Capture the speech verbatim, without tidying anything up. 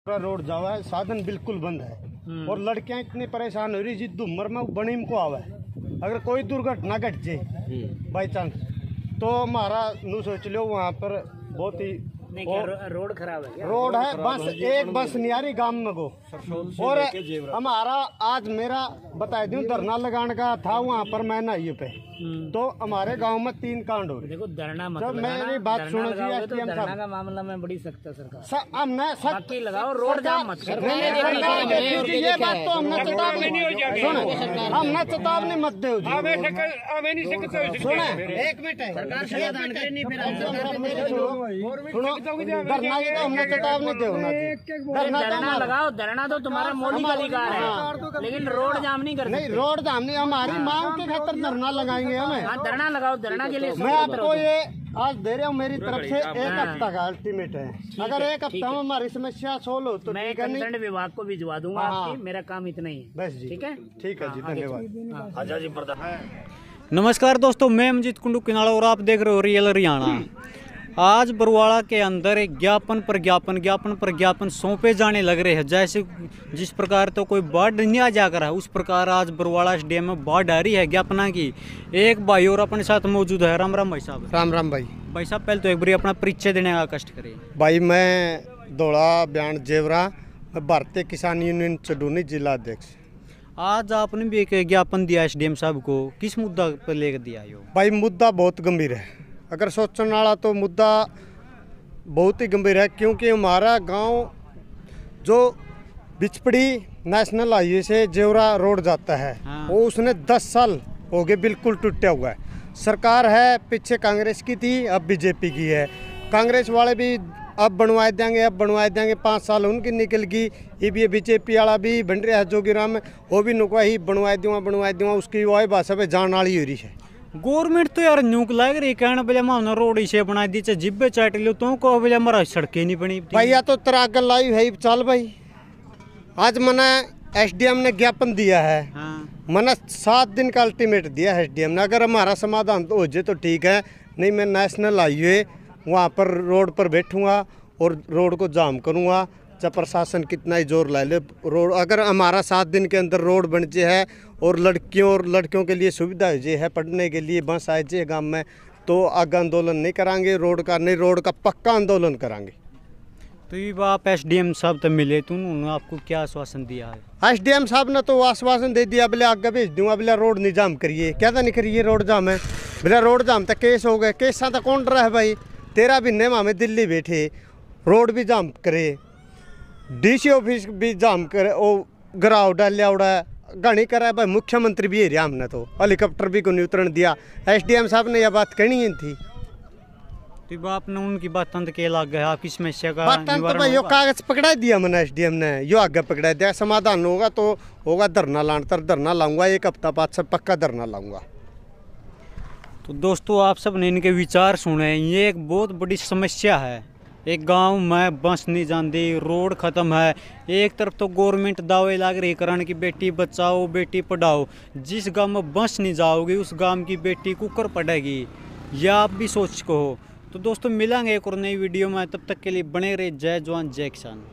पूरा रोड जावा है, साधन बिल्कुल बंद है और लड़कियां इतनी परेशान हो रही जिस उम्र में बनीम को आवा है। अगर कोई दुर्घटना घट जाए बाई चांस तो हमारा नू सोच लो वहाँ पर बहुत ही नहीं क्या रो, रोड खराब है क्या? रोड है, बस एक बस नहीं आ रही गांव में को। और हमारा आज मेरा बता दूं धरना लगाने का था वहाँ पर मैं ना पे तो हमारे गांव में तीन कांड हो रहे। देखो धरना मत जब मेरी बात सुनो जी एसडीएम साहब, धरना का मामला में बड़ी सख्त है सरकार। हमने बाकी लगाओ, रोड जाम मत करो। ये बात तो हमने चेतावनी हमने चेतावनी मत दो जी। सुने एक मिनट सुनो, धरना की तो हमने चेतावनी दो ना जी। धरना लगाओ, धरना तो तुम्हारा मौलिक अधिकार है, लेकिन रोड जाम नहीं कर नहीं, रोड जाम नहीं, हमारी मांग के खातिर धरना लगाएंगे हमें। हाँ धरना लगाओ, धरना के लिए मैं आपको ये आज दे रहा हूँ मेरी तरफ से एक हफ्ता का अल्टीमेट है। अगर एक हफ्ता में हमारी समस्या सोल्व हो तो मैं कंसर्न विभाग को भिजवा दूंगा आपकी। मेरा काम इतना ही है बस जी। ठीक है ठीक है जी, धन्यवाद। आजा जी प्रधान। नमस्कार दोस्तों, मैं अमजीत कुंडू किनाड़ा और आप देख रहे हो रियल हरियाणा। आज बरवाड़ा के अंदर एक ज्ञापन पर ज्ञापन ज्ञापन पर ज्ञापन सौंपे जाने लग रहे हैं। जैसे जिस प्रकार तो कोई बाढ़ नहीं आ जा रहा है उस प्रकार आज बरवाड़ा एसडीएम में बाढ़ आ रही है ज्ञापना की। एक भाई और अपने साथ मौजूद है। राम राम भाई साहब। राम राम भाई। भाई साहब पहले तो एक बार अपना परिचय देने का कष्ट करिए। भाई मैं दौड़ा बयान जेवरा, मैं भारतीय किसान यूनियन चडूनी जिला अध्यक्ष। आज आपने भी एक ज्ञापन दिया एसडीएम साहब को, किस मुद्दा पर लेकर दिया यो? भाई मुद्दा बहुत गंभीर है, अगर सोचने वाला तो मुद्दा बहुत ही गंभीर है। क्योंकि हमारा गांव जो बिचपड़ी नेशनल हाईवे से जेवरा रोड जाता है हाँ। वो उसने दस साल हो गए बिल्कुल टूटा हुआ है। सरकार है पीछे कांग्रेस की थी, अब बीजेपी की है। कांग्रेस वाले भी अब बनवाए देंगे अब बनवाए देंगे, पाँच साल उनकी निकल गई। ये भी बीजेपी वाला भी बन रहा है जोगीराम, वो भी नुकवा ही बनवाए दूंगा बनवाए दूंगा, उसकी वही भाषा पे जान वाली हो रही है। गवर्नमेंट तो यार न्यूक लाग रही कहना बोले हमने रोड इसे बना दी चाहे जिब्बे चाट लो तो को बोले हमारा सड़कें नहीं बनी। भैया तो तरागल लाई है चल भाई। आज मैंने एसडीएम ने ज्ञापन दिया है हाँ। मैंने सात दिन का अल्टीमेट दिया है एसडीएम ने। अगर हमारा समाधान तो हो जाए तो ठीक है, नहीं मैं नेशनल हाईवे वहाँ पर रोड पर बैठूंगा और रोड को जाम करूँगा। चाहे प्रशासन कितना ही जोर ला ले, रोड अगर हमारा सात दिन के अंदर रोड बन जाए है और लड़कियों और लड़कियों के लिए सुविधा हो जाए है, पढ़ने के लिए बस आए जाए गाँव में, तो आगे आंदोलन नहीं करांगे रोड का, नहीं रोड का पक्का आंदोलन करांगे। तो ये आप एसडीएम साहब तो मिले तो उन्होंने आपको क्या आश्वासन दिया है? एसडीएम साहब ने तो आश्वासन दे दिया, बोले आगे भेज दूंगा, बोले रोड नहीं जाम करिए। क्या था नहीं करिए रोड जाम है, बोले रोड जाम तक केस हो गए। केस सा कौन रहा है भाई, तेरह महीने में दिल्ली बैठे रोड भी जाम करे, डीसी ऑफिस भी जाम करे, वो गिराव डालिया उड़ा घनी करा है भाई। मुख्यमंत्री भी है हमने तो हेलीकॉप्टर भी को नहीं उतरन दिया। एसडीएम साहब ने यह बात कहनी ही थी। तो आपने उनकी बात अंत के लग गया, आपकी समस्या का बात तो भाई यो कागज पकड़ा दिया मैंने एसडीएम ने, यो आगे पकड़ा दिया। समाधान होगा तो होगा, धरना लाने तर धरना लाऊंगा, एक हफ्ता बाद से पक्का धरना लाऊंगा। तो दोस्तों आप सब ने इनके विचार सुने। ये एक बहुत बड़ी समस्या है। एक गांव में बस नहीं जाती, रोड ख़त्म है। एक तरफ तो गवर्नमेंट दावे लाग रही करण की बेटी बचाओ बेटी पढ़ाओ, जिस गांव में बस नहीं जाओगी उस गांव की बेटी कुकर पड़ेगी। यह आप भी सोच को हो। तो दोस्तों मिलेंगे एक और नई वीडियो में, तब तक के लिए बने रहे। जय जवान जय किसान।